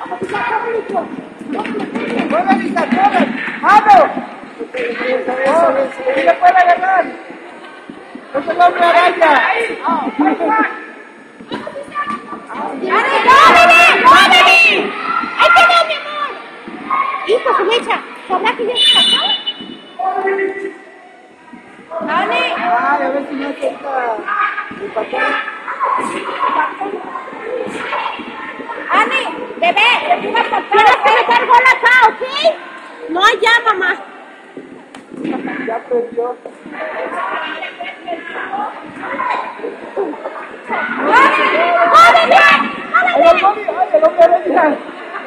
¡Corre, Lisa, corre! ¡Vamos! ¡Sí le puede agarrar! ¡Es el hombre araña! ¡Córrele! ¡Ahí te veo, mi amor! Hijo, su mecha, ¿sabrá que ya está acá? ¡Dale! ¡Ay, a ver si no acepta el papel! ¡Ani! ¡Bebé! ¡Tienes que meter gol acá, ¿ok? No allá, mamá. Ya perdió. ¡Córrele! ¡Ay, el hombre araña!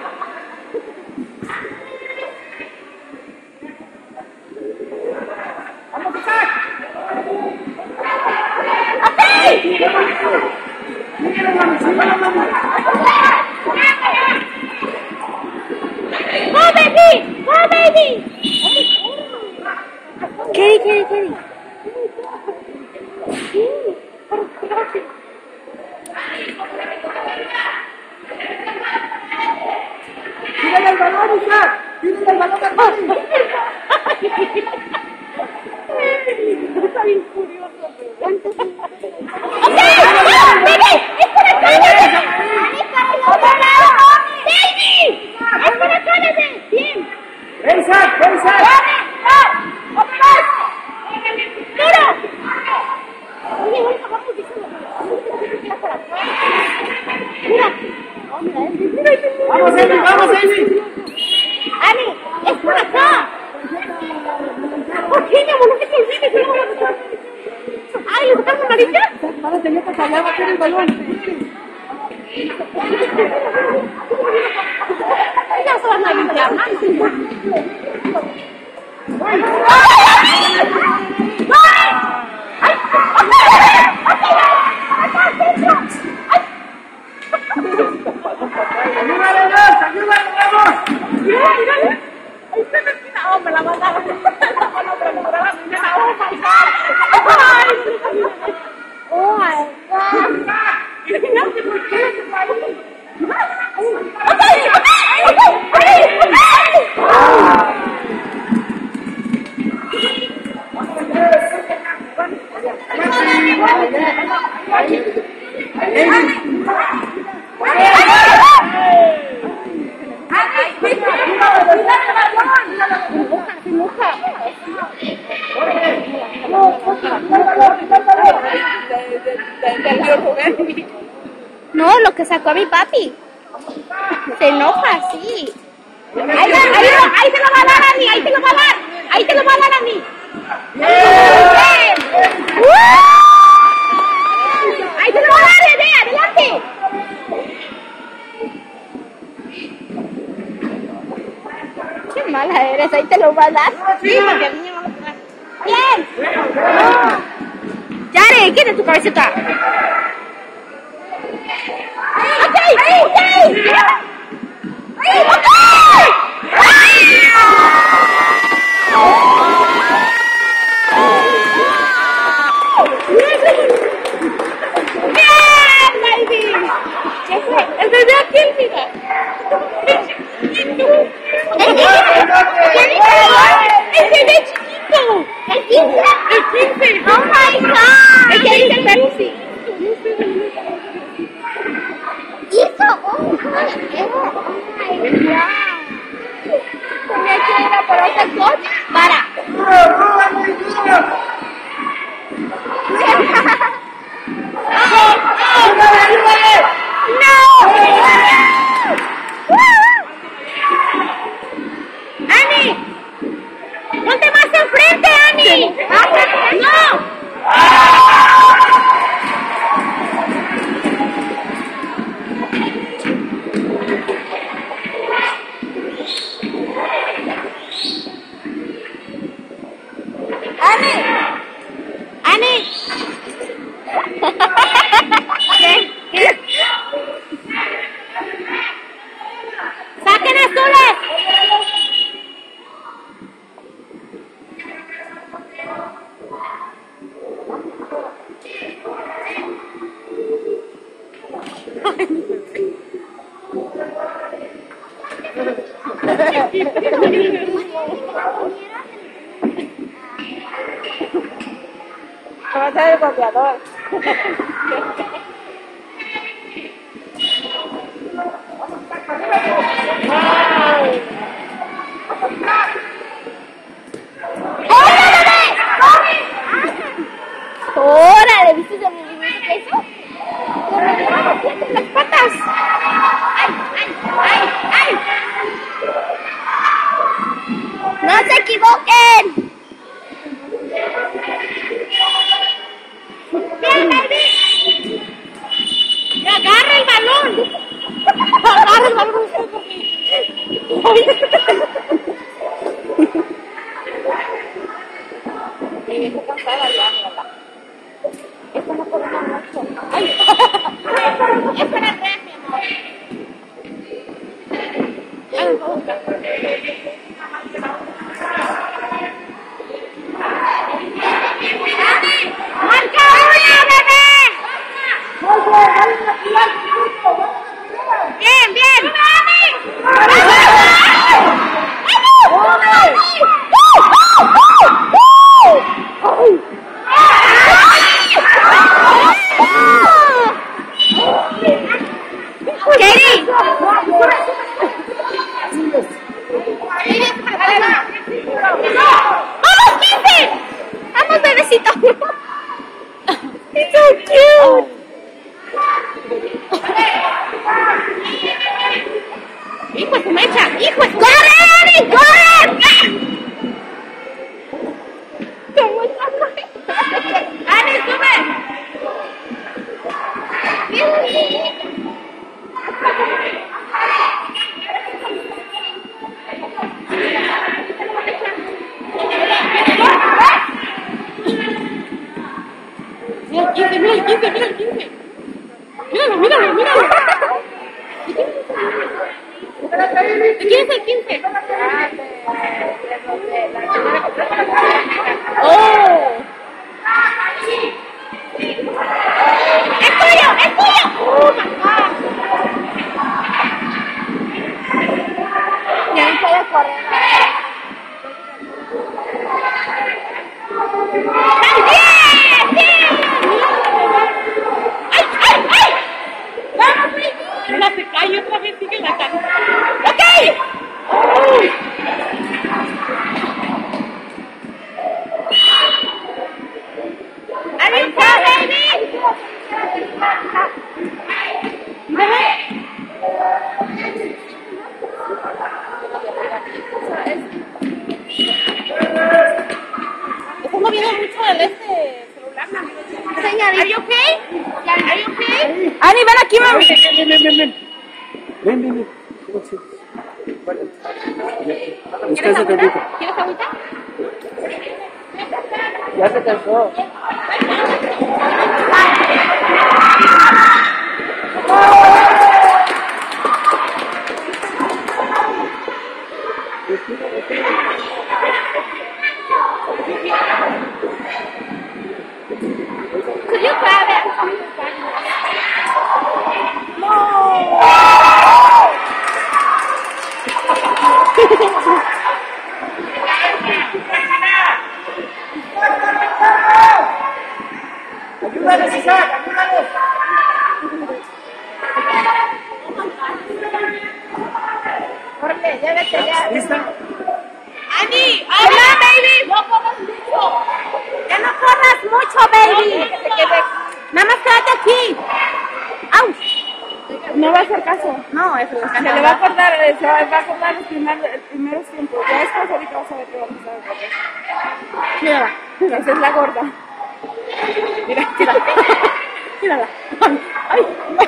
¡Vamos, Isaac! ¡Go, baby! ¡Go, baby! Kerry. ¡Tírale el balón, Isaac! ¡Tírale el balón al Mami! Está bien curioso. ¡Bebé! ¡Espera, cállate! ¡Baby! ¡Espera, cállate! ¡Bien! ¡Ven, Isaac! ¡Ven, Isaac! ¡Duro! Oye, ahorita vamos diciendo. Mira. ¡Vamos, Amy! ¡Vamos, Amy! Ani, es por acá. ¿Por qué, mi amor? No se te olvides. Ay, ¿le sacaron amarilla? Párate, yo para allá, va a tener el balón. Ya se van a limpiar, ¿no? ¡Ayúdale, Dios! ¡Ayúdale, vamos! Mírale. Ahí está la esquina. Oh, me la mandaron. Oh, my God. Imagínate por qué se paró. No, lo que sacó a mi papi. Se enoja, sí. Ahí te lo va a dar a mí, ahí te lo va a dar. Ahí te lo va a dar a mí. Ahí te lo va a dar, bebé, adelante. Qué mala eres, ahí te lo va a dar. Sí, porque el niño no lo trae. Bien. Yare, ¿quién es tu cabecita? El bebé aquí, mira. El bebé chiquito. El 15. El 15. Oh my God. El que dice Pepsi. Hizo un juego. Oh my God. Tenía que ir a por otra cosa. Para. ¡No! ¡Ani! ¡Ponte más enfrente, Ani! ¡No! Va a ser el golpeador. ¡Órale! ¿Viste el movimiento que hizo? ¡Las patas! ¡Ay, ay, ay, ay! ¡No se equivoquen! ¡Bien, baby! ¡Y agarra el balón! ¡Agarra el balón! Estoy cansada ya, mira. Esto no podemos mucho. ¡Ay! Es para atrás, mi amor. ¡Marca una, bebé! ¡Bien, bien! ¡Kelly! ¡Vamos, 15! ¡Vamos, bebecito! ¡Es so cute! ¡Hijo de su mecha! ¡Hijo de su... ¡Corre, Ani! ¡Corre! ¡Ani, sube! Mira, 15, mira el 15, mira el 15. Míralo, míralo, míralo. ¿De quién es el 15? ¡Oh! ¡Es tuyo! ¡Es tuyo! ¡Oh, my God! Ya no puedo correr. ¡Bien! ¡Bien! ¡Ay, ay, ay! ¡Vamos, baby! Mira, se cae otra vez, sigue la cara. ¡Ok! ¡Are you proud, baby? ¡Bebé! Estoy moviendo mucho el celular, mami. Señorita. ¿Are you okay? ¿Are you okay? Ani, ven aquí, mami. Ven. ¿Quieres agüita? ¿Quieres agüita? Ya se cansó. Could you grab it? No. Ayúdales, Isaac, ayúdales. Órale, ya vete, ya. ¿Lista? Andy, hola, baby. No corras mucho. Ya no corras mucho, baby. Nada más quédate aquí. ¡Auch! No va a hacer caso. No, eso es Se le va a acordar, los primeros tiempos. Ya después ahorita vas a ver qué va a pasar. Mírala. Esa es la gorda. Mira, mírala. Mírala. Ay.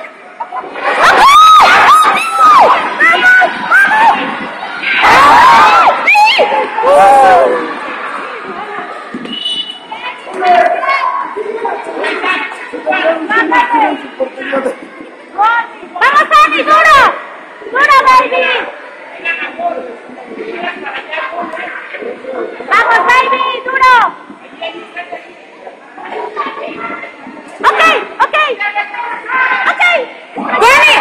¡Vamos, Andy! ¡Duro! ¡Duro, baby! ¡Vamos, baby! ¡Duro! Ok. ¡Danny!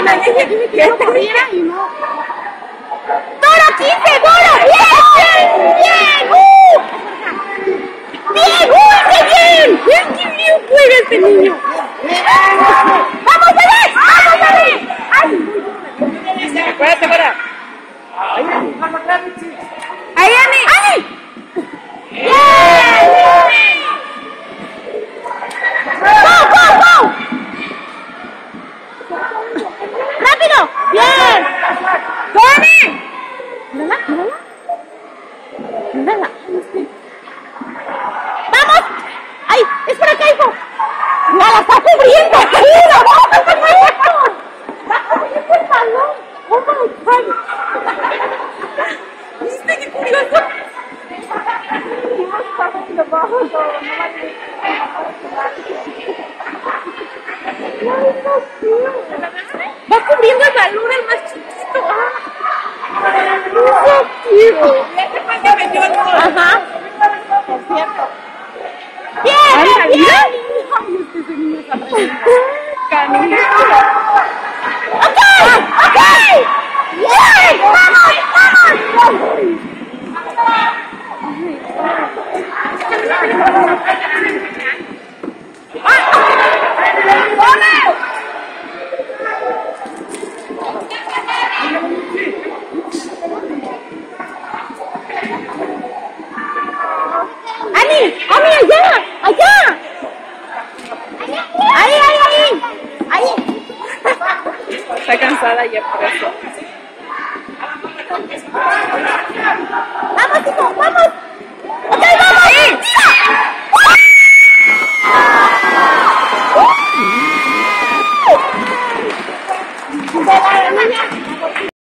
les dije que no corriera y no. ¡Doro 15! ¡Doro! ¡Bien! ¡Bien! ¡Bien! ¡Qué bien! ¡Qué bien juega este niño! ¡Vamos a ver! ¡Vamos a ver! ¡Ay! Espérate, espera. ¡Ahí, Ani! ¡Ani! ¡Bien! ¡Go, go, go! ¡Rápido! ¡Bien! ¡Tony! ¡Mírala, mírala! ¡Mírala! ¡Vamos! ¡Ay! ¡Es por acá, hijo! ¡La está cubriendo! ¡Sí, la va a cubriendo! ¡Va cubriendo el balón! ¡Oh, my God! ¿Viste qué curioso? Va cubriendo el balón el más chiquito. Ajá. Bien, bien. Ok. Bien, vamos. Ani, allá. Ahí. Está cansada ya por eso.